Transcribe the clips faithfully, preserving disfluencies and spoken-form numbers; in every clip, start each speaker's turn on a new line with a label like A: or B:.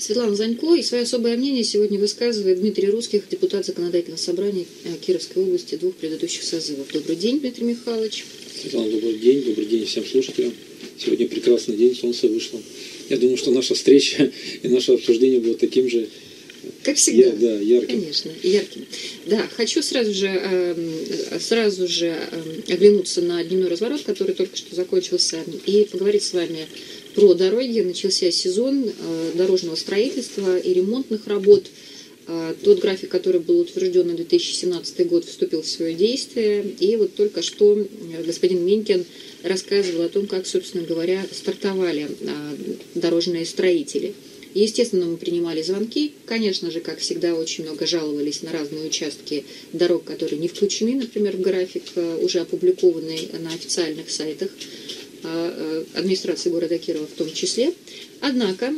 A: Светлана Занько, и свое особое мнение сегодня высказывает Дмитрий Русских, депутат Законодательного собрания Кировской области двух предыдущих созывов. Добрый день, Дмитрий Михайлович.
B: Светлана, добрый день, добрый день всем слушателям. Сегодня прекрасный день, солнце вышло. Я думаю, что наша встреча и наше обсуждение будет таким же,
A: как всегда.
B: Я, да, ярким.
A: Конечно, ярким. Да, хочу сразу же, э, сразу же э, оглянуться на дневной разворот, который только что закончился, и поговорить с вами про дороги. Начался сезон э, дорожного строительства и ремонтных работ. Э, тот график, который был утвержден на две тысячи семнадцатый год, вступил в свое действие. И вот только что господин Минькин рассказывал о том, как, собственно говоря, стартовали э, дорожные строители. Естественно, мы принимали звонки. Конечно же, как всегда, очень много жаловались на разные участки дорог, которые не включены, например, в график, уже опубликованный на официальных сайтах администрации города Кирова в том числе. Однако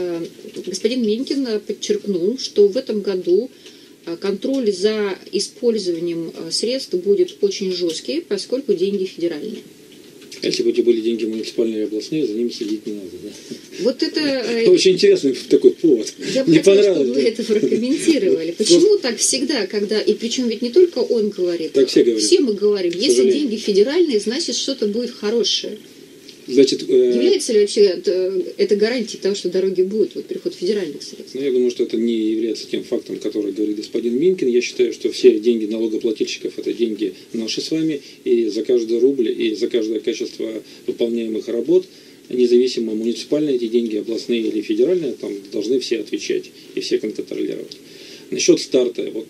A: господин Минькин подчеркнул, что в этом году контроль за использованием средств будет очень жесткий, поскольку деньги федеральные.
B: Если бы эти были деньги муниципальные и областные, за ними следить не надо. Да?
A: Вот это...
B: это очень интересный такой повод.
A: Я бы хотела, чтобы вы это прокомментировали. Почему так всегда, когда... И причем ведь не только он говорит.
B: Так все говорят.
A: Все мы говорим. Если деньги федеральные, значит, что-то будет хорошее.
B: Значит, э...
A: Является ли вообще это, это гарантией того, что дороги будут, вот приход федеральных средств?
B: Ну, я думаю, что это не является тем фактом, который говорит господин Минькин. Я считаю, что все деньги налогоплательщиков – это деньги наши с вами, и за каждый рубль, и за каждое качество выполняемых работ, независимо, муниципальные эти деньги, областные или федеральные, там должны все отвечать и все контролировать. Насчет старта. Вот,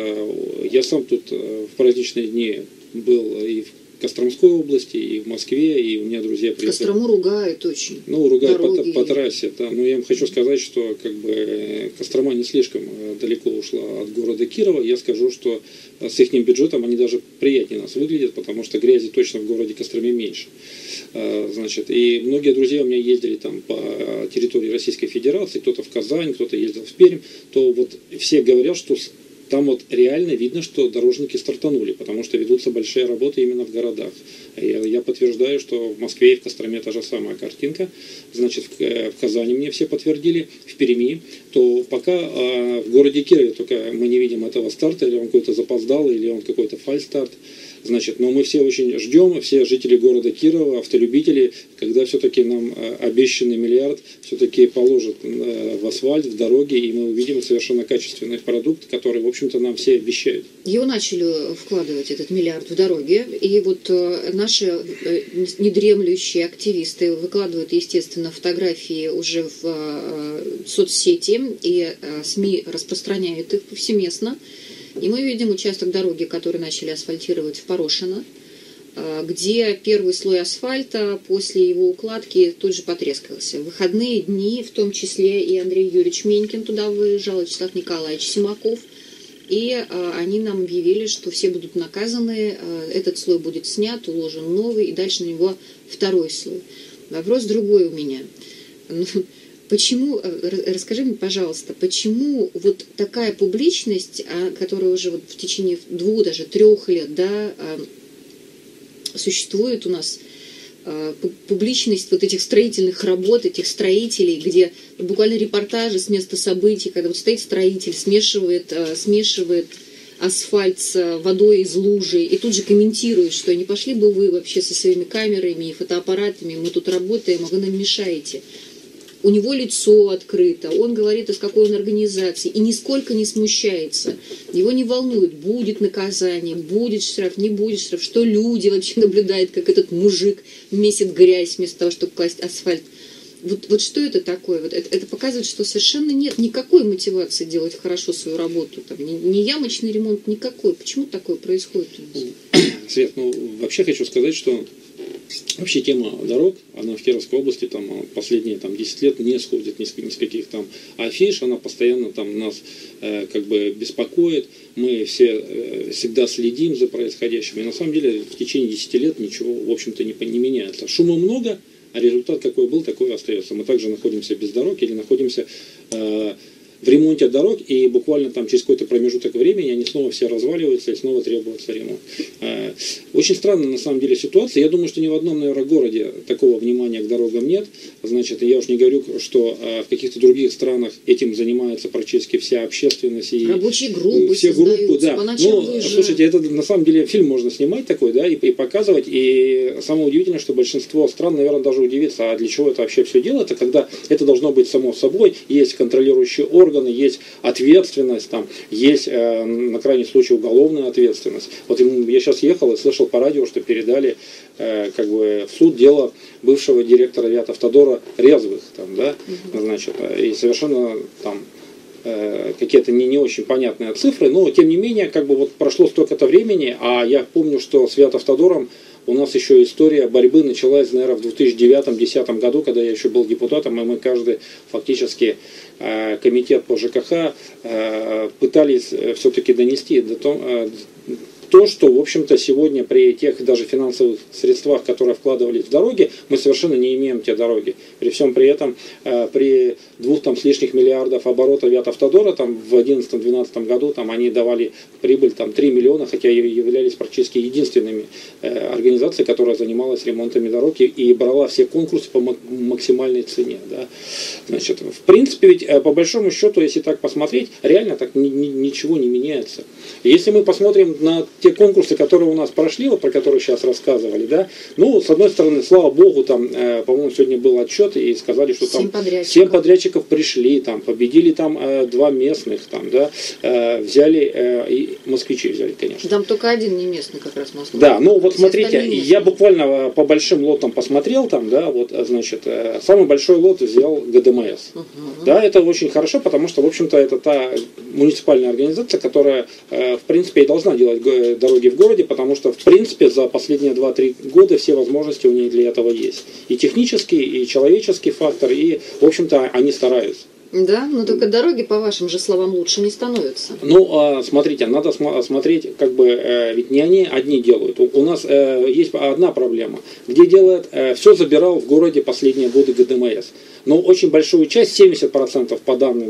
B: э, я сам тут э, в праздничные дни был и в Костромской области, и в Москве, и у меня друзья приехали.
A: Кострому ругают очень.
B: Ну, ругают по, по трассе, да. Но я вам хочу сказать, что как бы Кострома не слишком далеко ушла от города Кирова. Я скажу, что с их бюджетом они даже приятнее нас выглядят, потому что грязи точно в городе Костроме меньше. Значит, и многие друзья у меня ездили там по территории Российской Федерации, кто-то в Казань, кто-то ездил в Пермь, то вот все говорят, что там вот реально видно, что дорожники стартанули, потому что ведутся большие работы именно в городах. Я, я подтверждаю, что в Москве и в Костроме та же самая картинка. Значит, в, в Казани мне все подтвердили, в Перми. То пока а, в городе Кирове только мы не видим этого старта, или он какой-то запоздалый, или он какой-то фальстарт. Значит, но мы все очень ждем, все жители города Кирова, автолюбители, когда все-таки нам обещанный миллиард все-таки положат в асфальт, в дороги, и мы увидим совершенно качественный продукт, который, в общем-то, нам все обещают.
A: Его начали вкладывать, этот миллиард, в дороги, и вот наши недремлющие активисты выкладывают, естественно, фотографии уже в соцсети, и СМИ распространяют их повсеместно. И мы видим участок дороги, который начали асфальтировать в Порошино, где первый слой асфальта после его укладки тут же потрескался. В выходные дни, в том числе и Андрей Юрьевич Менькин туда выезжал, Вячеслав Николаевич Симаков, и они нам объявили, что все будут наказаны, этот слой будет снят, уложен новый, и дальше на него второй слой. Вопрос другой у меня. Почему, расскажи мне, пожалуйста, почему вот такая публичность, которая уже вот в течение двух, даже трех лет, да, существует у нас, публичность вот этих строительных работ, этих строителей, где буквально репортажи с места событий, когда вот стоит строитель, смешивает, смешивает асфальт с водой из лужи, и тут же комментирует, что не пошли бы вы вообще со своими камерами и фотоаппаратами, мы тут работаем, а вы нам мешаете. У него лицо открыто, он говорит, из какой он организации, и нисколько не смущается. Его не волнует, будет наказание, будет штраф, не будет штраф, что люди вообще наблюдают, как этот мужик месит грязь вместо того, чтобы класть асфальт. Вот, вот что это такое? Вот это, это показывает, что совершенно нет никакой мотивации делать хорошо свою работу. Там, ни, ни ямочный ремонт, никакой. Почему такое происходит у нас?
B: Свет, ну вообще хочу сказать, что вообще тема дорог, она в Кировской области там, последние там, десять лет не сходит ни с, ни с каких там афиш, она постоянно там, нас э, как бы беспокоит, мы все э, всегда следим за происходящим, и на самом деле в течение десяти лет ничего, в общем-то, не, не меняется. Шума много, а результат какой был, такой остается. Мы также находимся без дорог или находимся э, в ремонте дорог, и буквально там через какой-то промежуток времени они снова все разваливаются и снова требуется ремонт. Очень странная на самом деле ситуация. Я думаю, что ни в одном, наверное, городе такого внимания к дорогам нет. Значит, я уж не говорю, что в каких-то других странах этим занимается практически вся общественность. И
A: рабочие группы
B: все группы, да.
A: Ну,
B: выезжают. Слушайте, это на самом деле фильм можно снимать такой, да, и, и показывать. И самое удивительное, что большинство стран, наверное, даже удивится, а для чего это вообще все делается, когда это должно быть само собой. Есть контролирующие органы, есть ответственность, там, есть э, на крайний случай уголовная ответственность. Вот я сейчас ехал и слышал по радио, что передали э, как бы в суд дело бывшего директора Виатавтодора Резвых, там, да, угу. Значит, и совершенно там э, какие-то не, не очень понятные цифры, но тем не менее, как бы вот прошло столько-то времени, а я помню, что с Виатавтодором у нас еще история борьбы началась, наверное, в две тысячи девятом-десятом году, когда я еще был депутатом, и мы каждый фактически э, комитет по ЖКХ э, пытались все-таки донести до того, э, то, что, в общем-то, сегодня при тех даже финансовых средствах, которые вкладывались в дороги, мы совершенно не имеем те дороги. При всем при этом, э, при двух там с лишних миллиардов оборота Виатавтодора, там в две тысячи одиннадцатом-двенадцатом году там они давали прибыль там три миллиона, хотя являлись практически единственными э, организациями, которая занималась ремонтами дороги и брала все конкурсы по максимальной цене. Да. Значит, в принципе, ведь э, по большому счету, если так посмотреть, реально так ни, ни, ничего не меняется. Если мы посмотрим на те конкурсы, которые у нас прошли, вот про которые сейчас рассказывали, да, ну, с одной стороны, слава богу, там, э, по-моему, сегодня был отчет, и сказали, что там семь подрядчиков пришли, там, победили там э, два местных, там, да, э, взяли, э, и москвичи взяли, конечно.
A: Там только один не местный как раз Москва.
B: Да, ну, вот смотрите, я буквально по большим лотам посмотрел, там, да, вот, значит, э, самый большой лот взял ГДМС. Угу. Да, это очень хорошо, потому что, в общем-то, это та муниципальная организация, которая, э, в принципе, и должна делать дороги в городе, потому что, в принципе, за последние два-три года все возможности у них для этого есть. И технический, и человеческий фактор, и, в общем-то, они стараются.
A: Да, но только дороги, по вашим же словам, лучше не становятся.
B: Ну, смотрите, надо смотреть, как бы, ведь не они одни делают. У нас есть одна проблема. Где делает, все забирал в городе последние годы ГДМС. Но очень большую часть, семьдесят процентов по данным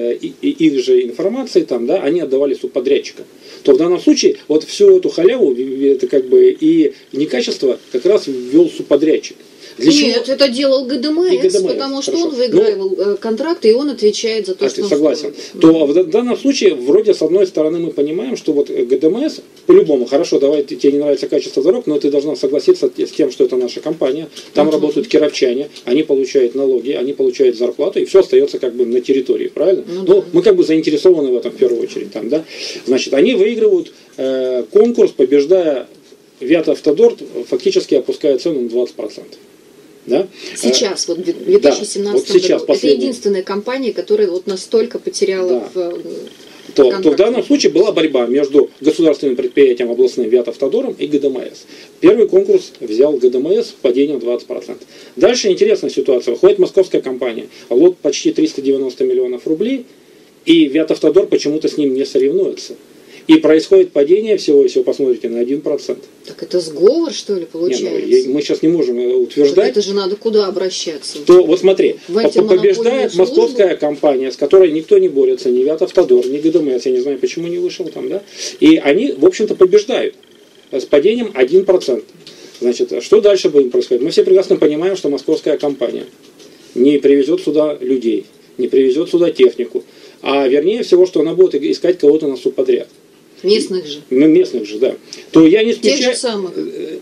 B: их же информации, там, да, они отдавали субподрядчикам. То в данном случае вот всю эту халяву, это как бы и некачество как раз ввел субподрядчик.
A: Для Нет, чего? Это делал ГДМС, ГДМС потому что хорошо. Он выигрывал ну, контракты, и он отвечает за то, а что он
B: согласен.
A: стоит.
B: То в данном случае, вроде, с одной стороны, мы понимаем, что вот ГДМС, по-любому, хорошо, давай, тебе не нравится качество дорог, но ты должна согласиться с тем, что это наша компания, там uh-huh. работают кировчане, они получают налоги, они получают зарплату, и все остается как бы на территории, правильно? Ну, ну да. Мы как бы заинтересованы в этом в первую очередь. Там, да? Значит, они выигрывают э, конкурс, побеждая Виатавтодор, фактически опуская цену на двадцать процентов. Да?
A: Сейчас, вот в две тысячи семнадцатом да, вот сейчас, году, это единственная компания, которая вот настолько потеряла да. в,
B: то, то в данном случае была борьба между государственным предприятием областным Виатавтодором и ГДМС. Первый конкурс взял ГДМС с падением двадцать процентов. Дальше интересная ситуация. Выходит московская компания, лот почти триста девяносто миллионов рублей, и Виатавтодор почему-то с ним не соревнуется. И происходит падение всего, если вы посмотрите, на один процент.
A: Так это сговор, что ли, получается?
B: Не, ну, мы сейчас не можем утверждать. Так
A: это же надо куда обращаться?
B: То, вот смотри, побеждает московская компания, с которой никто не борется, ни Виатавтодор, ни ГДМС, я не знаю, почему не вышел там, да? И они, в общем-то, побеждают с падением один процент. Значит, что дальше будет происходить? Мы все прекрасно понимаем, что московская компания не привезет сюда людей, не привезет сюда технику, а вернее всего, что она будет искать кого-то на субподряд.
A: Местных же.
B: Ну, местных же, да. То я не исключаю,
A: Тех же самых,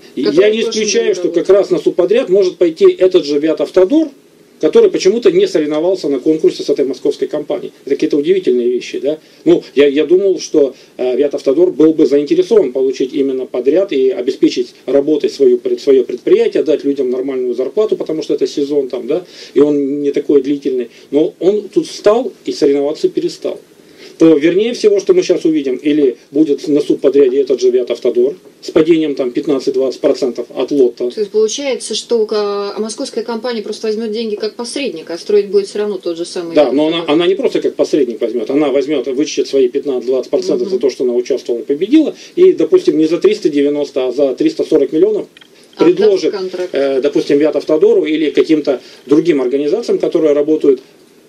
B: я не исключаю, что как раз на субподряд может пойти этот же Виатавтодор, который почему-то не соревновался на конкурсе с этой московской компанией. Это какие-то удивительные вещи, да. Ну, я, я думал, что э, Виатавтодор был бы заинтересован получить именно подряд и обеспечить работой свою, свое предприятие, дать людям нормальную зарплату, потому что это сезон там, да, и он не такой длительный. Но он тут встал и соревноваться перестал. То вернее всего, что мы сейчас увидим, или будет на субподряде этот же Виатавтодор с падением там пятнадцать-двадцать процентов от лота.
A: То есть получается, что а московская компания просто возьмет деньги как посредник, а строить будет все равно тот же самый.
B: Да, но она, она не просто как посредник возьмет, она возьмет, вычтет свои пятнадцать-двадцать процентов угу. за то, что она участвовала и победила, и, допустим, не за триста девяносто, а за триста сорок миллионов предложит, э, допустим, Виатавтодору или каким-то другим организациям, которые работают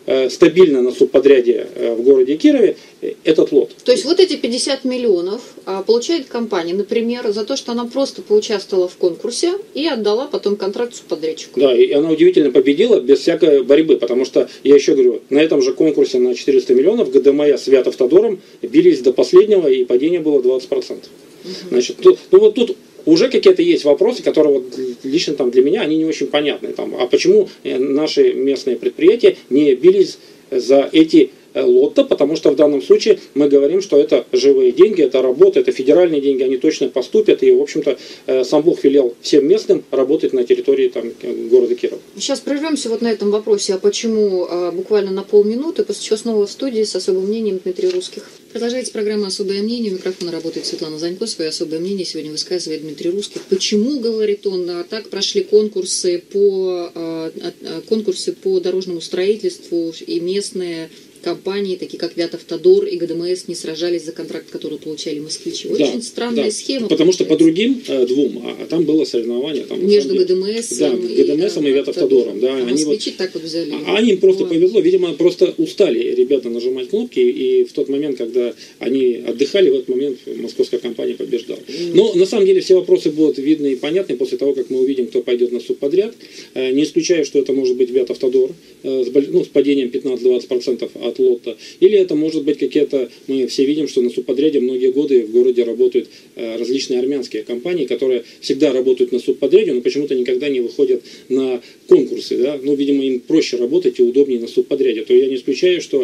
B: э, стабильно на субподряде э, в городе Кирове э, этот лот.
A: То есть вот эти пятьдесят миллионов а, получает компания, например, за то, что она просто поучаствовала в конкурсе и отдала потом контракт субподрядчику.
B: Да, и она удивительно победила без всякой борьбы, потому что, я еще говорю, на этом же конкурсе на четыреста миллионов ГДМА с Вятавтодором бились до последнего, и падение было двадцать процентов. Угу. Значит, тут, ну вот тут уже какие-то есть вопросы, которые вот лично там для меня, они не очень понятны. Там, а почему наши местные предприятия не бились за эти лотто, потому что в данном случае мы говорим, что это живые деньги, это работа, это федеральные деньги, они точно поступят, и, в общем-то, сам Бог велел всем местным работать на территории там, города Кирова.
A: Сейчас прервемся вот на этом вопросе, а почему буквально на полминуты, после чего снова в студии с особым мнением Дмитрий Русских. Продолжается программа «Особое мнение». У микрофона работает Светлана Занько. Свое особое мнение сегодня высказывает Дмитрий Русских. Почему, говорит он, так прошли конкурсы по, конкурсы по дорожному строительству и местные компании, такие как Вятавтодор и ГДМС, не сражались за контракт, который получали москвичи. Очень да, странная
B: да.
A: схема.
B: Потому получается. Что по другим э, двум, а, а там было соревнование. Там,
A: между ГДМС
B: да, и, ГДМСом и, и Вятавтодором. Да,
A: а
B: они
A: москвичи
B: вот,
A: так вот взяли.
B: А, они им просто Ладно. повезло. Видимо, просто устали ребята нажимать кнопки, и в тот момент, когда они отдыхали, в этот момент московская компания побеждала. Mm. Но на самом деле все вопросы будут видны и понятны после того, как мы увидим, кто пойдет на субподряд. Э, не исключаю, что это может быть Вятавтодор э, с, ну, с падением пятнадцать-двадцать процентов от лота. Или это может быть какие-то, мы все видим, что на субподряде многие годы в городе работают э, различные армянские компании, которые всегда работают на субподряде, но почему-то никогда не выходят на конкурсы. Да? Ну, видимо, им проще работать и удобнее на субподряде. То я не исключаю, что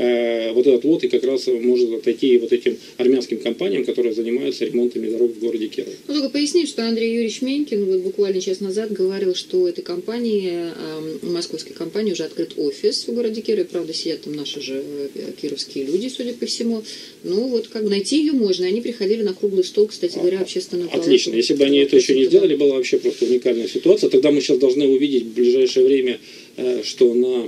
B: э, вот этот лот и как раз может отойти вот этим армянским компаниям, которые занимаются ремонтами дорог в городе Киров.
A: Ну, только пояснить, что Андрей Юрьевич Менькин вот буквально час назад говорил, что у этой компании, э, московской компании, уже открыт офис в городе Кирове. Правда, сидят там наши же кировские люди, судя по всему. Ну, вот как найти ее можно. Они приходили на круглый стол, кстати говоря, общественную палату.
B: Отлично. Если бы они это еще не сделали, была вообще просто уникальная ситуация. Тогда мы сейчас должны увидеть в ближайшее время, что на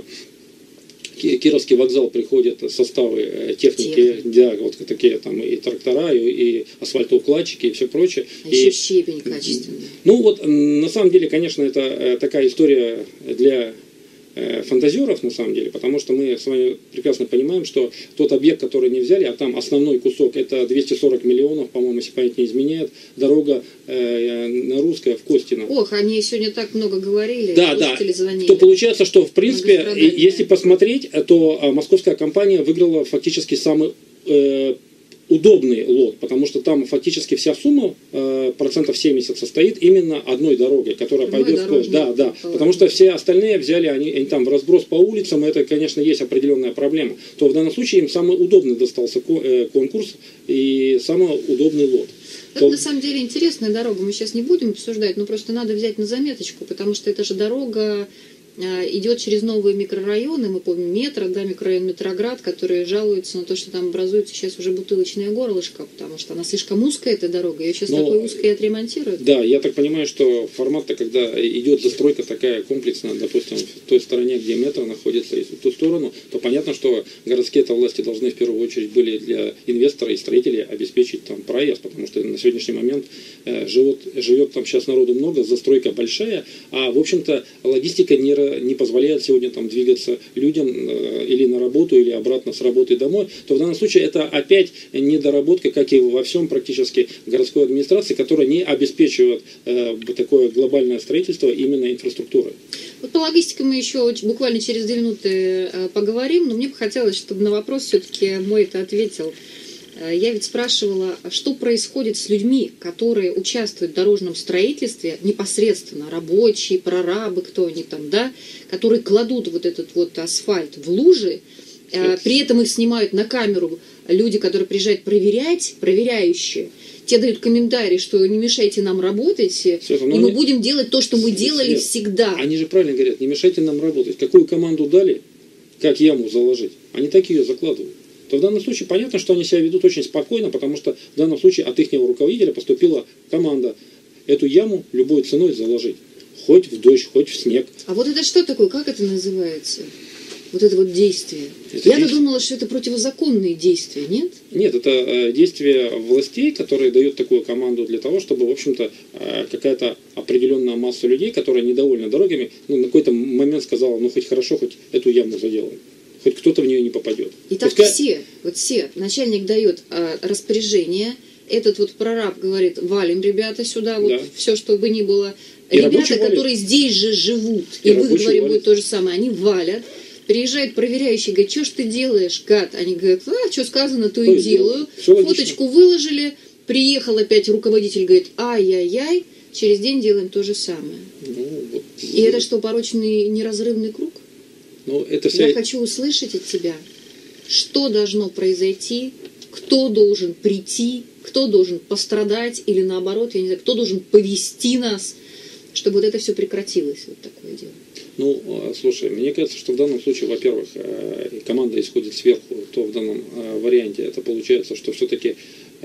B: Кировский вокзал приходят составы техники, да, вот такие там и трактора, и, и асфальтоукладчики, и все прочее.
A: А
B: и,
A: еще щебень качественный.
B: Ну вот, на самом деле, конечно, это такая история для фантазеров, на самом деле, потому что мы с вами прекрасно понимаем, что тот объект, который не взяли, а там основной кусок, это двести сорок миллионов, по-моему, если память не изменяет, дорога э, русская в Костино.
A: Ох, они сегодня так много говорили,
B: да, да. Звонили. То получается, что, в принципе, если посмотреть, то московская компания выиграла фактически самый э, удобный лот, потому что там фактически вся сумма, э, процентов семьдесят, состоит именно одной дорогой, которая одной пойдет сквозь. Да, да. Положение. Потому что все остальные взяли, они, они там в разброс по улицам, и это, конечно, есть определенная проблема. То в данном случае им самый удобный достался конкурс и самый удобный лот.
A: Это то... на самом деле интересная дорога, мы сейчас не будем обсуждать, но просто надо взять на заметочку, потому что это же дорога идет через новые микрорайоны, мы помним метро, да, микрорайон Метроград, которые жалуются на то, что там образуется сейчас уже бутылочное горлышко, потому что она слишком узкая, эта дорога, ее сейчас Но, такой узкой отремонтируют.
B: Да, я так понимаю, что формат-то, когда идет застройка такая комплексная, допустим, в той стороне, где метро находится, и в ту сторону, то понятно, что городские-то власти должны в первую очередь были для инвестора и строителей обеспечить там проезд, потому что на сегодняшний момент э, живет, живет там сейчас народу много, застройка большая, а в общем-то логистика не не позволяет сегодня там двигаться людям э, или на работу, или обратно с работы домой, то в данном случае это опять недоработка, как и во всем практически городской администрации, которая не обеспечивает э, такое глобальное строительство именно инфраструктурой.
A: Вот по логистике мы еще буквально через две минуты э, поговорим, но мне бы хотелось, чтобы на вопрос все-таки мой это ответил. Я ведь спрашивала, что происходит с людьми, которые участвуют в дорожном строительстве, непосредственно рабочие, прорабы, кто они там, да, которые кладут вот этот вот асфальт в лужи, э, при этом их снимают на камеру люди, которые приезжают проверять, проверяющие. Те дают комментарии, что не мешайте нам работать, Света, и мы они... будем делать то, что мы Света, делали всегда.
B: Они же правильно говорят, не мешайте нам работать. Какую команду дали, как яму заложить, они так ее закладывают. То в данном случае понятно, что они себя ведут очень спокойно, потому что в данном случае от их руководителя поступила команда эту яму любой ценой заложить. Хоть в дождь, хоть в снег.
A: А вот это что такое? Как это называется? Вот это вот действие. Я-то действие... думала, что это противозаконные действия, нет?
B: Нет, это э, действия властей, которые дают такую команду для того, чтобы, в общем-то, э, какая-то определенная масса людей, которые недовольны дорогами, ну, на какой-то момент сказала, ну, хоть хорошо, хоть эту яму заделаем. хоть кто-то в нее не попадет.
A: И так
B: Пускай...
A: все, вот все. Начальник дает а, распоряжение, этот вот прораб говорит, валим, ребята, сюда, вот да. все, что бы ни было. И ребята, которые здесь же живут, и, и в их дворе будет то же самое, они валят. Приезжает проверяющий, говорит, что ж ты делаешь, гад? Они говорят, а, что сказано, то и делаю. Фоточку выложили, приехал опять руководитель, говорит, ай-яй-яй, через день делаем то же самое. Ну, вот. И это что, порочный неразрывный круг?
B: Ну, это вся...
A: Я хочу услышать от тебя, что должно произойти, кто должен прийти, кто должен пострадать, или наоборот, я не знаю, кто должен повести нас, чтобы вот это все прекратилось, вот такое дело.
B: Ну, слушай, мне кажется, что в данном случае, во-первых, команда исходит сверху, то в данном варианте это получается, что все-таки,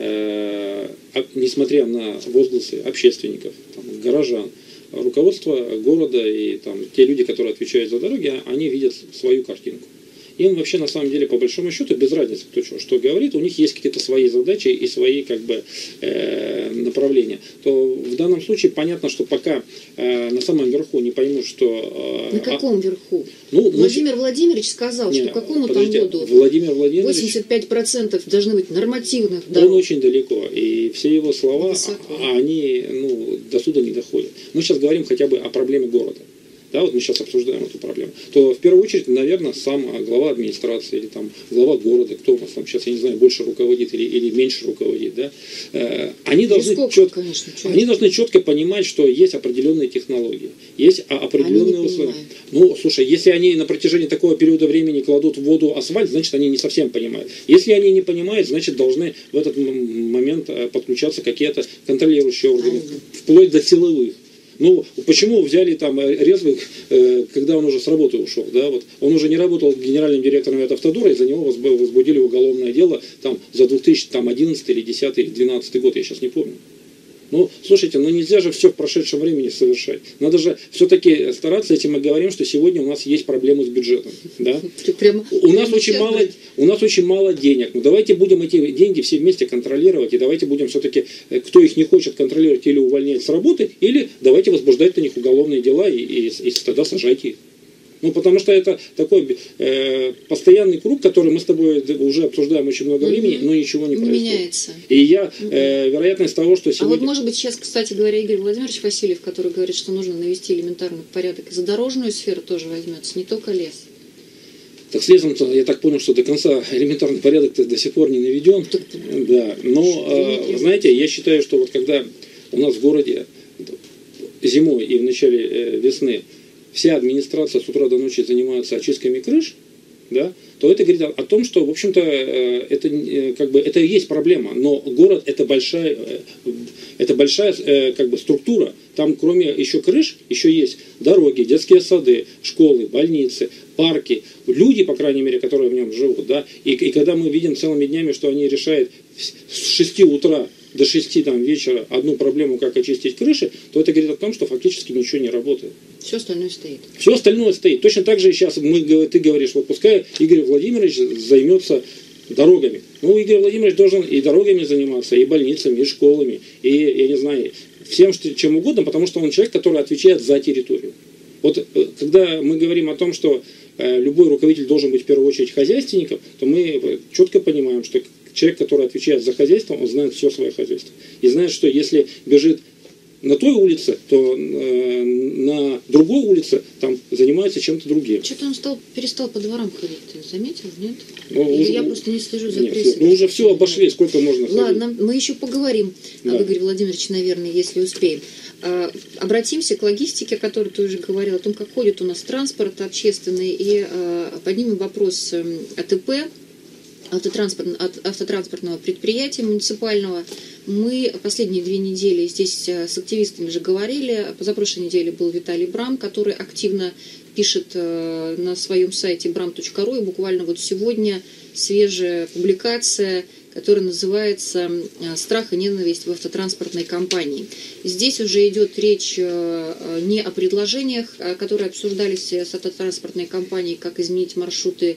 B: несмотря на возгласы общественников, там, горожан, руководство города и там, те люди, которые отвечают за дороги, они видят свою картинку. Им вообще на самом деле по большому счету без разницы, кто что, что говорит, у них есть какие-то свои задачи и свои как бы э, направления. То в данном случае понятно, что пока э, на самом верху не поймут, что... Э,
A: на каком
B: а,
A: верху?
B: Ну,
A: Владимир мы... Владимирович сказал, не, что к какому там году
B: Владимир Владимирович,
A: восемьдесят пять процентов должны быть нормативных дорог.
B: Он очень далеко, и все его слова, а, они ну, до суда не доходят. Мы сейчас говорим хотя бы о проблеме города. Да, вот мы сейчас обсуждаем эту проблему, то в первую очередь, наверное, сам глава администрации или там глава города, кто у нас там сейчас, я не знаю, больше руководит или, или меньше руководит, да, э, они, должны
A: сколько,
B: чет...
A: конечно,
B: они должны четко понимать, что есть определенные технологии, есть определенные условия. Ну, слушай, если они на протяжении такого периода времени кладут в воду асфальт, значит, они не совсем понимают. Если они не понимают, значит, должны в этот момент подключаться какие-то контролирующие органы, вплоть до силовых. Ну, почему взяли там Резвых, э, когда он уже с работы ушел, да, вот, он уже не работал генеральным директором Автодора, и за него возбудили уголовное дело там за две тысячи одиннадцатый или десятый или двенадцатый год, я сейчас не помню. Ну, слушайте, ну нельзя же все в прошедшем времени совершать. Надо же все-таки стараться, если мы говорим, что сегодня у нас есть проблемы с бюджетом. Да?
A: Прямо,
B: у, нас очень мало, у нас очень мало денег. Ну давайте будем эти деньги все вместе контролировать, и давайте будем все-таки, кто их не хочет контролировать или увольнять с работы, или давайте возбуждать на них уголовные дела, и, и, и тогда сажайте их. Ну, потому что это такой э, постоянный круг, который мы с тобой уже обсуждаем очень много времени, mm-hmm. но ничего не, не происходит.
A: Меняется.
B: И я, э, вероятность того, что сегодня...
A: А вот, может быть, сейчас, кстати говоря, Игорь Владимирович Васильев, который говорит, что нужно навести элементарный порядок, и за дорожную сферу тоже возьмется, не только лес.
B: Так с лесом, я так понял, что до конца элементарный порядок до сих пор не наведен. Так, да. Но, э, знаете, я считаю, что вот когда у нас в городе зимой и в начале э, весны вся администрация с утра до ночи занимается очистками крыш, да, то это говорит о том, что, в общем-то, это, как бы, это и есть проблема. Но город – это большая, это большая как бы, структура. Там, кроме еще крыш, еще есть дороги, детские сады, школы, больницы, парки. Люди, по крайней мере, которые в нем живут. Да, и, и когда мы видим целыми днями, что они решают с шести утра до шести там, вечера одну проблему, как очистить крыши, то это говорит о том, что фактически ничего не работает.
A: Все остальное стоит.
B: Все остальное стоит. Точно так же и сейчас мы, ты говоришь, вот пускай Игорь Владимирович займется дорогами. Ну, Игорь Владимирович должен и дорогами заниматься, и больницами, и школами, и, я не знаю, всем чем угодно, потому что он человек, который отвечает за территорию. Вот когда мы говорим о том, что любой руководитель должен быть в первую очередь хозяйственником, то мы четко понимаем, что человек, который отвечает за хозяйство, он знает все свое хозяйство. И знает, что если бежит на той улице, то э, на другой улице там занимается чем-то другим.
A: Что-то он стал, перестал по дворам ходить, ты заметил, нет?
B: Ну,
A: Или
B: уже,
A: я просто не слежу за
B: нет,
A: прессой.
B: Ну уже все обошли, сколько можно ходить.
A: Ладно, мы еще поговорим, да. об Игоре Владимировиче, наверное, если успеем. А, обратимся к логистике, о которой ты уже говорил, о том, как ходит у нас транспорт общественный, и а, поднимем вопрос АТП, автотранспорт, автотранспортного предприятия муниципального. Мы последние две недели здесь с активистами же говорили. Позапрошлой неделе был Виталий Брам, который активно пишет на своем сайте брам точка ру. И буквально вот сегодня свежая публикация, которая называется «Страх и ненависть в автотранспортной компании». Здесь уже идет речь не о предложениях, которые обсуждались с автотранспортной компанией, как изменить маршруты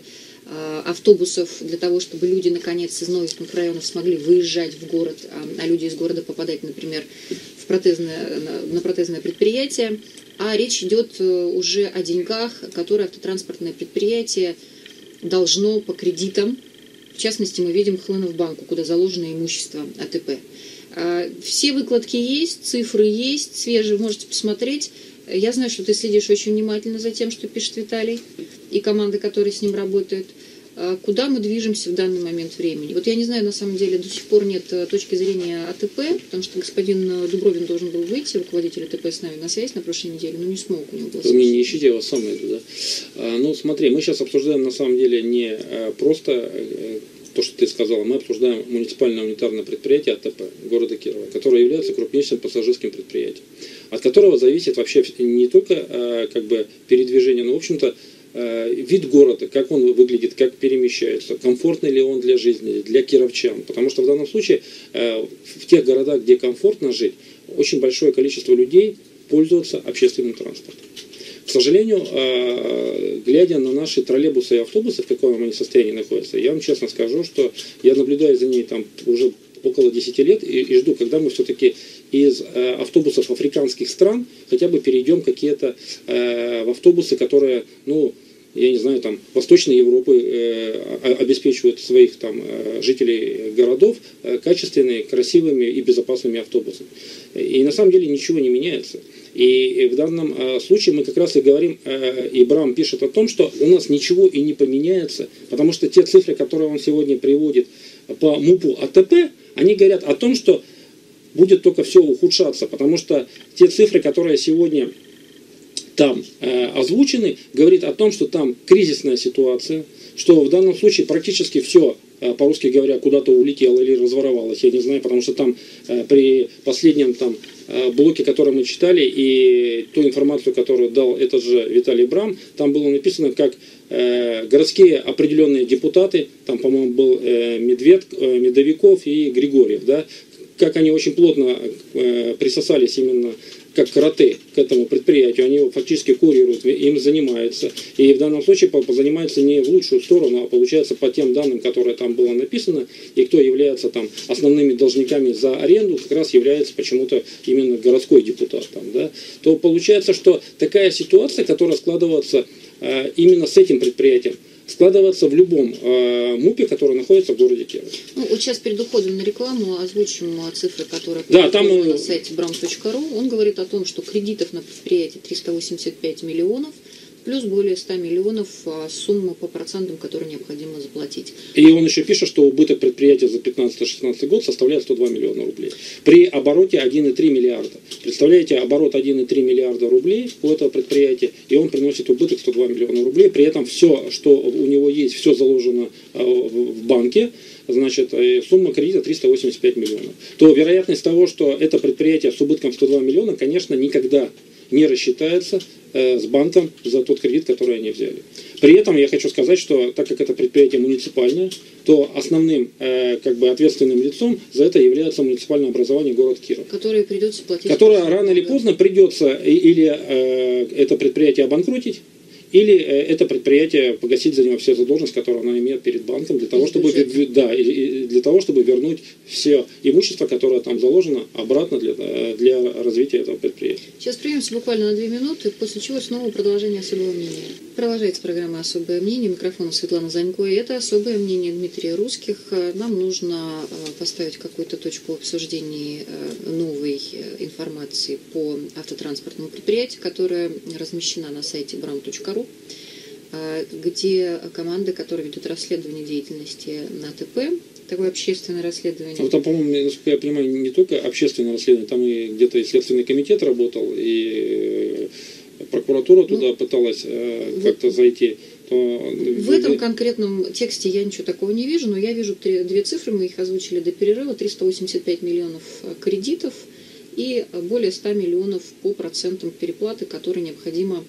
A: автобусов для того, чтобы люди наконец из новых районов смогли выезжать в город, а люди из города попадать, например, в протезное, на протезное предприятие. А речь идет уже о деньгах, которые автотранспортное предприятие должно по кредитам, в частности, мы видим Хлынов-банку, куда заложено имущество АТП. Все выкладки есть, цифры есть, свежие, можете посмотреть. Я знаю, что ты следишь очень внимательно за тем, что пишет Виталий и команда, которая с ним работает. Куда мы движемся в данный момент времени? Вот я не знаю, на самом деле, до сих пор нет точки зрения АТП, потому что господин Дубровин должен был выйти, руководитель АТП, с нами на связь на прошлой неделе, но не смог, у него было.
B: Вы меня не ищите, я вас сам найду, да? А, ну, смотри, мы сейчас обсуждаем на самом деле не просто то, что ты сказала, мы обсуждаем муниципальное унитарное предприятие АТП города Кирова, которое является крупнейшим пассажирским предприятием, от которого зависит вообще не только как бы передвижение, но, в общем-то, вид города, как он выглядит, как перемещается, комфортный ли он для жизни, для кировчан. Потому что в данном случае в тех городах, где комфортно жить, очень большое количество людей пользуются общественным транспортом. К сожалению, глядя на наши троллейбусы и автобусы, в каком они состоянии находятся, я вам честно скажу, что я наблюдаю за ней там уже около десяти лет и, и жду, когда мы все-таки из э, автобусов африканских стран хотя бы перейдем какие-то э, в автобусы, которые, ну, я не знаю, там, Восточной Европы э, обеспечивают своих там э, жителей городов э, качественными, красивыми и безопасными автобусами. И на самом деле ничего не меняется. И в данном э, случае мы как раз и говорим, э, и Брам пишет о том, что у нас ничего и не поменяется, потому что те цифры, которые он сегодня приводит по МУПу АТП, они говорят о том, что будет только все ухудшаться, потому что те цифры, которые сегодня там э, озвучены, говорит о том, что там кризисная ситуация, что в данном случае практически все, э, по-русски говоря, куда-то улетело или разворовалось, я не знаю, потому что там э, при последнем там э, блоке, который мы читали, и ту информацию, которую дал этот же Виталий Брам, там было написано, как э, городские определенные депутаты, там, по-моему, был э, Медвед, э, Медовиков и Григорьев, да, как они очень плотно э, присосались именно как кроты к этому предприятию, они его фактически курируют, им занимаются. И в данном случае занимаются не в лучшую сторону, а получается по тем данным, которые там было написано, и кто является там основными должниками за аренду, как раз является почему-то именно городской депутат. Там, да, то получается, что такая ситуация, которая складывается э, именно с этим предприятием, складываться в любом э, МУПе, который находится в городе Киров.
A: Ну, вот сейчас перед уходом на рекламу озвучим цифры, которые
B: да, там
A: на сайте брам точка ру. Он говорит о том, что кредитов на предприятие триста восемьдесят пять миллионов, плюс более ста миллионов сумма по процентам, которые необходимо заплатить.
B: И он еще пишет, что убыток предприятия за пятнадцатый-шестнадцатый год составляет сто два миллиона рублей. При обороте один и три миллиарда. Представляете, оборот один и три миллиарда рублей у этого предприятия, и он приносит убыток сто два миллиона рублей. При этом все, что у него есть, все заложено в банке, значит, сумма кредита триста восемьдесят пять миллионов. То вероятность того, что это предприятие с убытком сто два миллиона, конечно, никогда не рассчитается э, с банком за тот кредит, который они взяли. При этом я хочу сказать, что так как это предприятие муниципальное, то основным э, как бы ответственным лицом за это является муниципальное образование город Киров.
A: Которое придется платить.
B: Которое рано или поздно придется или э, это предприятие обанкротить, или это предприятие погасить за него все задолженности, которые оно имеет перед банком, для того, чтобы, да, для того, чтобы вернуть все имущество, которое там заложено, обратно для, для развития этого предприятия.
A: Сейчас прервемся буквально на две минуты, после чего снова продолжение особого мнения. Продолжается программа «Особое мнение». Микрофон Светлана Занько. И это особое мнение Дмитрия Русских. Нам нужно поставить какую-то точку в обсуждении новой информации по автотранспортному предприятию, которая размещена на сайте брам точка ру, где команда, которая ведет расследование деятельности на АТП, такое общественное расследование.
B: Вот, там, по-моему, насколько я понимаю, не только общественное расследование, там и где-то и Следственный комитет работал, и прокуратура туда ну, пыталась э, как-то зайти. То...
A: В этом конкретном тексте я ничего такого не вижу, но я вижу три, две цифры, мы их озвучили до перерыва, триста восемьдесят пять миллионов кредитов и более ста миллионов по процентам переплаты, которые необходимо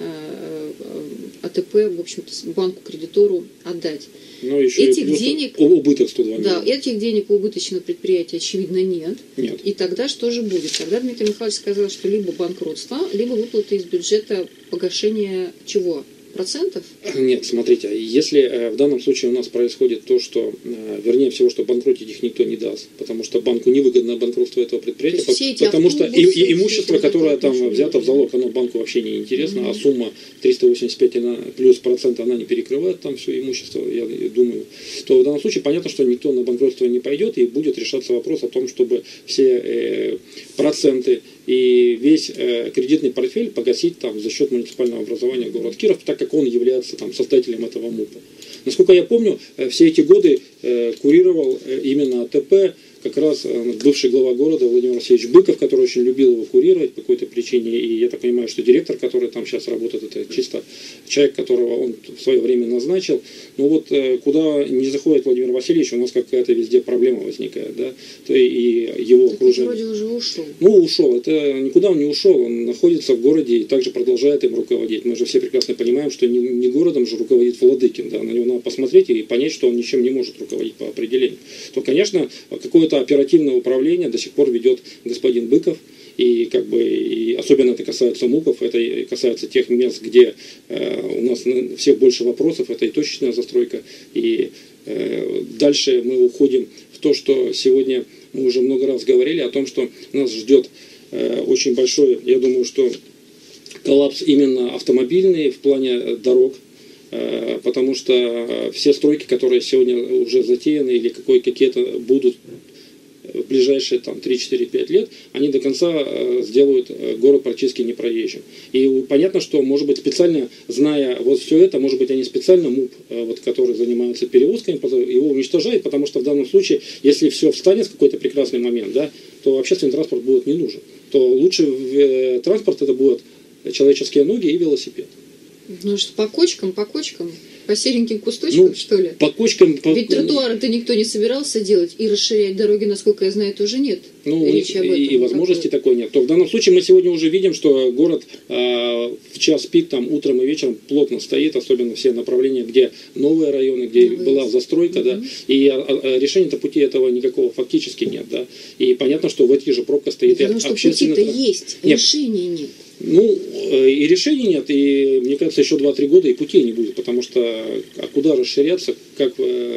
A: АТП, в общем-то, банку-кредитору отдать.
B: Но еще
A: этих денег,
B: убыток сто два
A: да, этих денег у убыточного предприятия, очевидно, нет.
B: Нет.
A: И тогда что же будет? Тогда Дмитрий Михайлович сказал, что либо банкротство, либо выплаты из бюджета погашения чего? процентов?
B: Нет, смотрите, если в данном случае у нас происходит то, что, вернее всего, что банкротить их никто не даст, потому что банку невыгодно банкротство этого предприятия, потому что и, и имущество, которое там взято в залог, оно банку вообще не интересно, mm-hmm. а сумма триста восемьдесят пять плюс процент, она не перекрывает там все имущество, я думаю, то в данном случае понятно, что никто на банкротство не пойдет, и будет решаться вопрос о том, чтобы все э, проценты и весь э, кредитный портфель погасить там за счет муниципального образования город Киров, так как он является там создателем этого МУПа. Насколько я помню, э, все эти годы э, курировал э, именно АТП как раз э, бывший глава города Владимир Васильевич Быков, который очень любил его курировать по какой-то причине, и я так понимаю, что директор, который там сейчас работает, это чисто человек, которого он в свое время назначил. Но вот э, куда не заходит Владимир Васильевич, у нас какая-то везде проблема возникает, да, то и, и его
A: так
B: окружение.
A: Вроде уже ушел.
B: Ну, ушел, это никуда он не ушел, он находится в городе и также продолжает им руководить. Мы же все прекрасно понимаем, что не, не городом же руководит Владыкин, да, на него надо посмотреть и понять, что он ничем не может руководить по определению. То, конечно, какое-то оперативное управление до сих пор ведет господин Быков, и как бы и особенно это касается МУПов, это касается тех мест, где э, у нас все больше вопросов, это и точечная застройка, и э, дальше мы уходим в то, что сегодня мы уже много раз говорили о том, что нас ждет э, очень большой, я думаю, что коллапс именно автомобильный в плане дорог, э, потому что все стройки, которые сегодня уже затеяны или какой, какие-то будут в ближайшие там, три-четыре-пять лет, они до конца э, сделают э, город практически непроезжим. И понятно, что, может быть, специально, зная вот все это, может быть, они специально МУП, э, вот, который занимается перевозками, его уничтожают, потому что в данном случае, если все встанет в какой-то прекрасный момент, да, то общественный транспорт будет не нужен. То лучше э, транспорт это будут человеческие ноги и велосипед.
A: Ну что, по кочкам, по кочкам? По сереньким кусточкам,
B: ну,
A: что ли?
B: По кочкам... По...
A: Ведь тротуары-то никто не собирался делать, и расширять дороги, насколько я знаю, тоже нет.
B: Ну, речи об этом, и, и возможности такой нет. То в данном случае мы сегодня уже видим, что город э, в час пик, там, утром и вечером плотно стоит, особенно все направления, где новые районы, где Новые. была застройка, mm-hmm. да, и а, а, решения-то пути этого никакого фактически нет, да. И понятно, что в этих же пробках стоит...
A: Потому что пути-то транс... есть, нет. Решения нет.
B: Ну, и решений нет, и мне кажется, еще два-три года и путей не будет, потому что а куда расширяться, как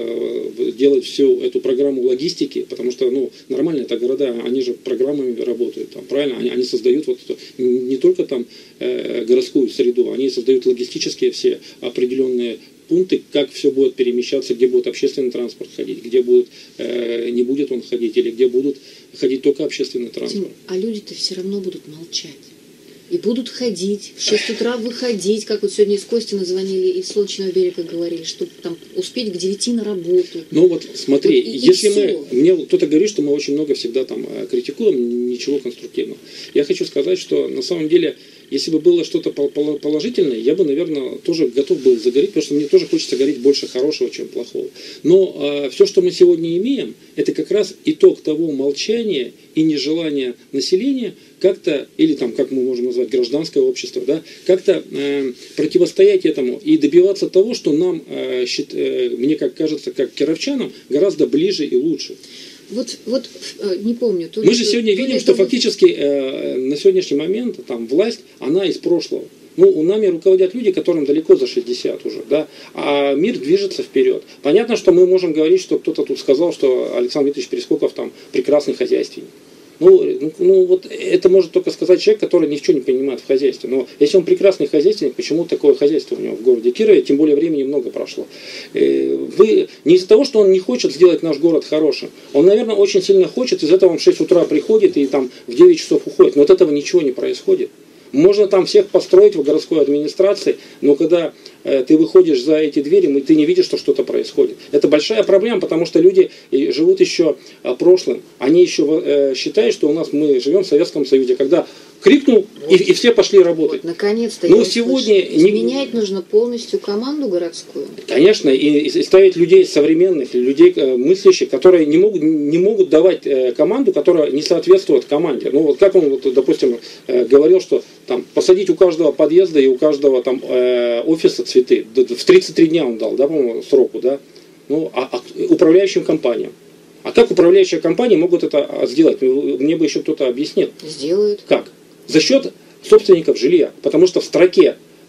B: э, делать всю эту программу логистики, потому что, ну, нормально это города, они же программами работают, там, правильно, они, они создают вот это, не только там э, городскую среду, они создают логистические все определенные пункты, как все будет перемещаться, где будет общественный транспорт ходить, где будет, э, не будет он ходить, или где будут ходить только общественный транспорт.
A: Тим, а люди-то все равно будут молчать. И будут ходить, в шесть утра выходить, как вот сегодня из Костина звонили, из Солнечного берега говорили, чтобы там успеть к девяти на работу.
B: Ну вот смотри,
A: вот, и,
B: если
A: и
B: мы, мне кто-то говорит, что мы очень много всегда там критикуем, ничего конструктивного. Я хочу сказать, что на самом деле, если бы было что-то положительное, я бы, наверное, тоже готов был загореть, потому что мне тоже хочется гореть больше хорошего, чем плохого. Но э, все, что мы сегодня имеем, это как раз итог того молчания и нежелания населения как-то, или там, как мы можем назвать, гражданское общество, да, как-то э, противостоять этому и добиваться того, что нам, э, счит, э, мне как кажется, как кировчанам, гораздо ближе и лучше.
A: Вот, вот не помню. То
B: Мы же сегодня видим, что фактически э, на сегодняшний момент там власть, она из прошлого. Ну, у нами руководят люди, которым далеко за шестьдесят уже, да, а мир движется вперед. Понятно, что мы можем говорить, что кто-то тут сказал, что Александр Викторович Перескоков там прекрасный хозяйственник. Ну, ну, ну, вот это может только сказать человек, который ничего не понимает в хозяйстве. Но если он прекрасный хозяйственник, почему такое хозяйство у него в городе Кирове, тем более времени много прошло. Вы не из-за того, что он не хочет сделать наш город хорошим. Он, наверное, очень сильно хочет, из этого он в шесть утра приходит и там в девять часов уходит. Но от этого ничего не происходит. Можно там всех построить в городской администрации, но когда э, ты выходишь за эти двери, ты не видишь, что что-то происходит. Это большая проблема, потому что люди живут еще э, прошлым. Они еще э, считают, что у нас мы живем в Советском Союзе, когда крикнул, вот. и, и все пошли работать.
A: Вот, наконец-то.
B: Но сегодня
A: не... Менять нужно полностью команду городскую.
B: Конечно, и, и ставить людей современных, людей э, мыслящих, которые не могут, не могут давать э, команду, которая не соответствует команде. Ну вот как он, вот, допустим, э, говорил, что там посадить у каждого подъезда и у каждого там э, офиса цветы. В тридцать три дня он дал, да, по-моему, сроку, да. Ну, а, а управляющим компаниям. А как управляющие компании могут это сделать? Мне бы еще кто-то объяснил.
A: Сделают.
B: Как? За счет собственников жилья. Потому что в строке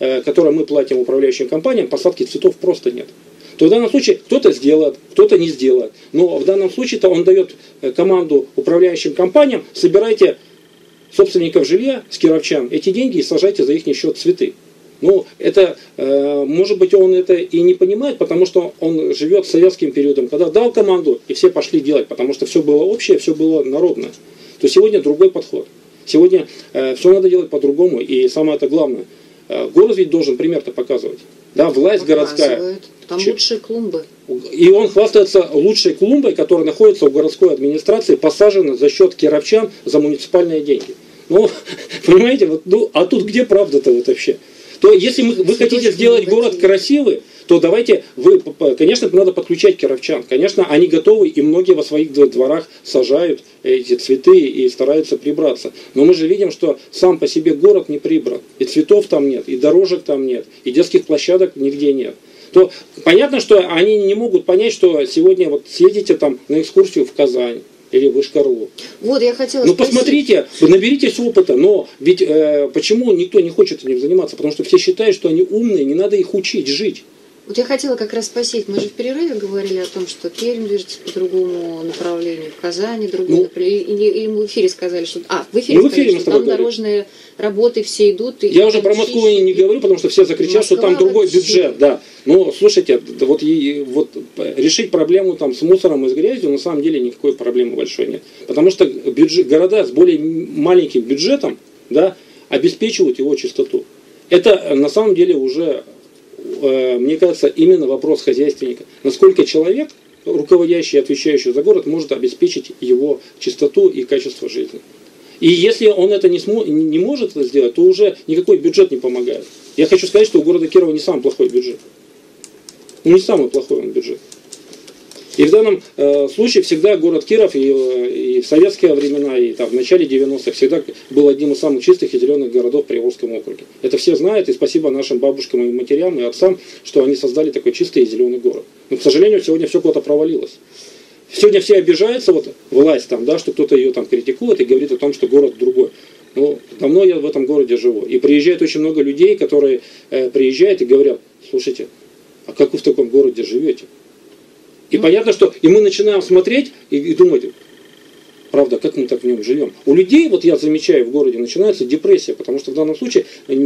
B: которые мы платим управляющим компаниям, посадки цветов просто нет. То в данном случае кто-то сделает, кто-то не сделает. Но в данном случае-то он дает команду управляющим компаниям: собирайте собственников жилья с кировчан эти деньги и сажайте за их счет цветы. Ну, это, э, может быть, он это и не понимает, потому что он живет советским периодом, когда дал команду, и все пошли делать, потому что все было общее, все было народное. То сегодня другой подход. Сегодня э, все надо делать по-другому, и самое это главное, э, город ведь должен пример-то показывать. Да, власть городская.
A: Там Ч... лучшие клумбы.
B: И он хвастается лучшей клумбой, которая находится у городской администрации, посажена за счет кировчан за муниципальные деньги. Ну, понимаете, вот, ну, а тут где правда-то вот вообще? То если мы, вы хотите сделать город красивый, то давайте, вы, конечно, надо подключать кировчан. Конечно, они готовы, и многие во своих дворах сажают эти цветы и стараются прибраться. Но мы же видим, что сам по себе город не прибран. И цветов там нет, и дорожек там нет, и детских площадок нигде нет. То понятно, что они не могут понять, что сегодня вот съедете там на экскурсию в Казань или в Ишкарлу.
A: Вот, я хотела
B: Ну,
A: спросить.
B: посмотрите, наберитесь опыта, но ведь э, почему никто не хочет этим заниматься? Потому что все считают, что они умные, не надо их учить жить.
A: Вот я хотела как раз спросить, мы же в перерыве говорили о том, что Пермь движется по другому направлению, в Казани другое
B: ну,
A: направление, или, или мы в эфире сказали, что... А, в эфире
B: ну, в
A: сказали,
B: эфире
A: что там говорили. Дорожные работы все идут. И
B: я уже про Москву и не говорю, потому что все закричат, Москва, что там другой вообще. Бюджет. Да. Но слушайте, вот, вот решить проблему там, с мусором и с грязью на самом деле никакой проблемы большой нет. Потому что бюджет, города с более маленьким бюджетом, да, обеспечивают его чистоту. Это на самом деле уже... мне кажется, именно вопрос хозяйственника. Насколько человек, руководящий и отвечающий за город, может обеспечить его чистоту и качество жизни. И если он это не, смо- не может это сделать, то уже никакой бюджет не помогает. Я хочу сказать, что у города Кирова не самый плохой бюджет. Ну, не самый плохой он бюджет. И в данном э, случае всегда город Киров и, и в советские времена, и там, в начале девяностых всегда был одним из самых чистых и зеленых городов в Приволжском округе. Это все знают, и спасибо нашим бабушкам и матерям, и отцам, что они создали такой чистый и зеленый город. Но, к сожалению, сегодня все куда-то провалилось. Сегодня все обижаются, вот власть там, да, что кто-то ее там критикует и говорит о том, что город другой. Ну, давно я в этом городе живу. И приезжает очень много людей, которые э, приезжают и говорят: слушайте, а как вы в таком городе живете? И ну, понятно, что и мы начинаем смотреть и, и думать, правда, как мы так в нем живем. У людей, вот я замечаю, в городе начинается депрессия, потому что в данном случае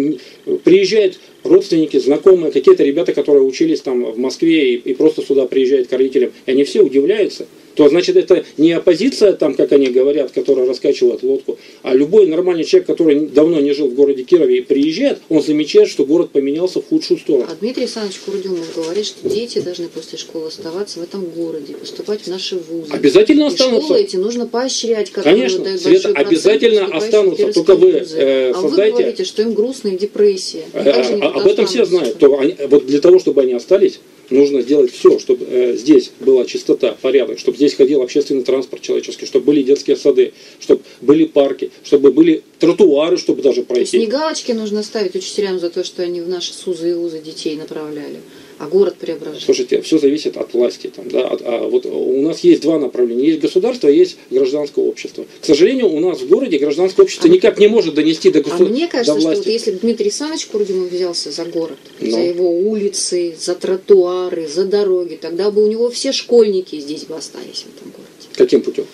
B: приезжают родственники, знакомые, какие-то ребята, которые учились там в Москве и, и просто сюда приезжают к родителям, и они все удивляются. То значит, это не оппозиция, там, как они говорят, которая раскачивает лодку, а любой нормальный человек, который давно не жил в городе Кирове и приезжает, он замечает, что город поменялся в худшую сторону.
A: А Дмитрий Александрович Курдюмов говорит, что дети должны после школы оставаться в этом городе, поступать в наши вузы.
B: Обязательно останутся.
A: И школы эти нужно поощрять, как
B: конечно,
A: дают
B: Света, обязательно останутся. Только вы э,
A: а
B: создайте...
A: вы говорите, что им грустно и депрессия.
B: А, а, об этом все знают. То они, вот для того, чтобы они остались, нужно сделать все, чтобы э, здесь была чистота, порядок, чтобы здесь ходил общественный транспорт человеческий, чтобы были детские сады, чтобы были парки, чтобы были тротуары, чтобы даже пройти.
A: То есть не галочки нужно ставить учителям за то, что они в наши СУЗы и ВУЗы детей направляли, а город преображает.
B: Слушайте, все зависит от власти. Там, да, от, а вот у нас есть два направления. Есть государство, есть гражданское общество. К сожалению, у нас в городе гражданское общество а никак не может донести до государства.
A: А мне кажется, что вот если Дмитрий Александрович Курдюмов взялся за город, Но. за его улицы, за тротуары, за дороги, тогда бы у него все школьники здесь бы остались в этом городе.
B: Каким путем?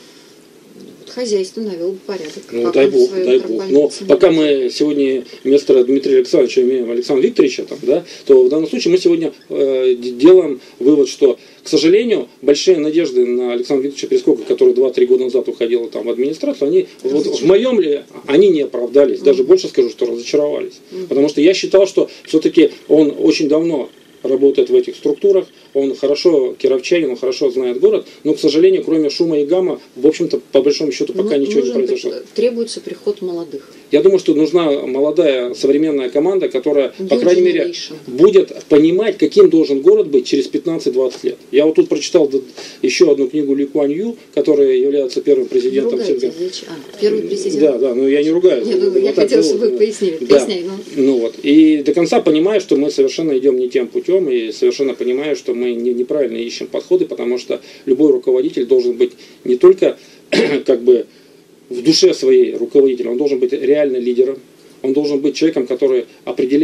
A: Хозяйство навел бы порядок.
B: Ну, дай бог, дай бог. Но пока мы сегодня вместо Дмитрия Александровича имеем Александра Викторовича, там, да, то в данном случае мы сегодня э, делаем вывод, что, к сожалению, большие надежды на Александра Викторовича Перескока, который два-три года назад уходил там, в администрацию, они вот, в моем ли, они не оправдались. Mm-hmm. Даже больше скажу, что разочаровались. Mm-hmm. Потому что я считал, что все-таки он очень давно работает в этих структурах, он хорошо кировчанин, он хорошо знает город, но, к сожалению, кроме шума и гамма, в общем-то, по большому счету, пока ну, ничего не произошло.
A: Требуется приход молодых.
B: Я думаю, что нужна молодая современная команда, которая, New по крайней generation. мере, будет понимать, каким должен город быть через пятнадцать-двадцать лет. Я вот тут прочитал еще одну книгу Ли Куан Ю, который является первым президентом.
A: Ругаете, а, первый президент.
B: Да, да, но я не ругаю.
A: Нет, ну, я хотела, чтобы вы пояснили.
B: Да.
A: Поясняй, ну.
B: ну вот. И до конца понимаю, что мы совершенно идем не тем путем, и совершенно понимаю, что мы не, неправильно ищем подходы, потому что любой руководитель должен быть не только как бы в душе своей руководителем, он должен быть реально лидером, он должен быть человеком, который определяет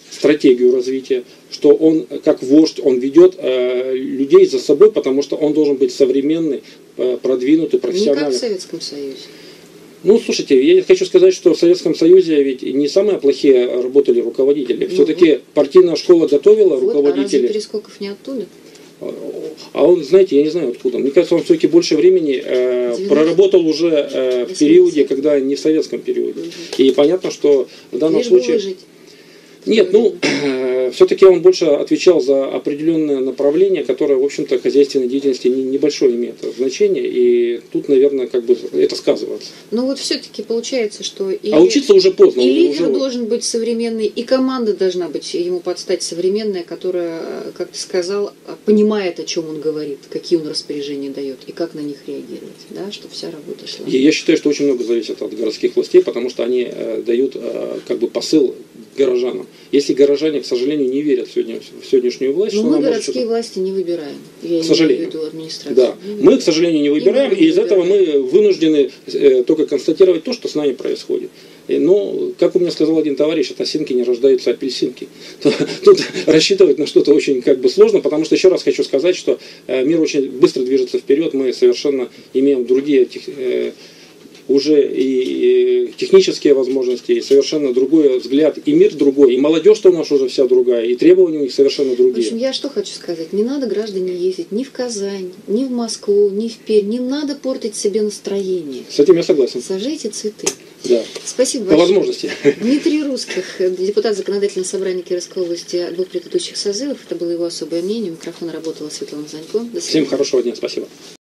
B: стратегию развития, что он как вождь, он ведет э, людей за собой, потому что он должен быть современный, э, продвинутый, профессиональный.
A: Не как в Советском Союзе.
B: Ну, слушайте, я хочу сказать, что в Советском Союзе ведь не самые плохие работали руководители.
A: Ну,
B: Все-таки
A: вот.
B: партийная школа готовила
A: Вот,
B: руководителей.
A: а разве Перескоков не оттуда?
B: А он, знаете, я не знаю откуда. Мне кажется, он все-таки больше времени э, проработал уже э, в периоде, когда не в советском периоде. Угу. И понятно, что в данном
A: Лишь
B: случае...
A: бы выжить.
B: Нет, ну, э, все-таки он больше отвечал за определенное направление, которое, в общем-то, хозяйственной деятельности не, небольшое имеет значение, и тут, наверное, как бы это сказывается.
A: Ну вот все-таки получается, что... И,
B: а учиться уже поздно.
A: И лидер
B: уже...
A: должен быть современный, и команда должна быть ему подстать современная, которая, как ты сказал, понимает, о чем он говорит, какие он распоряжения дает, и как на них реагировать, да, чтобы вся работа шла.
B: И я считаю, что очень много зависит от городских властей, потому что они э, дают э, как бы посыл горожанам. Если горожане, к сожалению, не верят в, сегодня, в сегодняшнюю власть...
A: Но
B: что
A: мы городские власти не выбираем. Я
B: к сожалению.
A: имею в виду администрацию.
B: Да. Мы, к сожалению, не выбираем, и, и из этого мы вынуждены э, только констатировать то, что с нами происходит. И, но, как у меня сказал один товарищ, от осинки не рождаются апельсинки. Тут рассчитывать на что-то очень как бы сложно, потому что еще раз хочу сказать, что э, мир очень быстро движется вперед, мы совершенно имеем другие... Э, уже и технические возможности, и совершенно другой взгляд, и мир другой, и молодежь-то у нас уже вся другая, и требования у них совершенно другие.
A: В общем, я что хочу сказать, не надо, граждане, ездить ни в Казань, ни в Москву, ни в Пермь, не надо портить себе настроение.
B: С этим я согласен.
A: Сажайте цветы.
B: Да.
A: Спасибо
B: большое.
A: По
B: возможности.
A: Дмитрий Русских, депутат Законодательного собрания Кировской области двух предыдущих созывов, это было его особое мнение, у микрофона работала Светлана Занько. До свидания.
B: Всем хорошего дня, спасибо.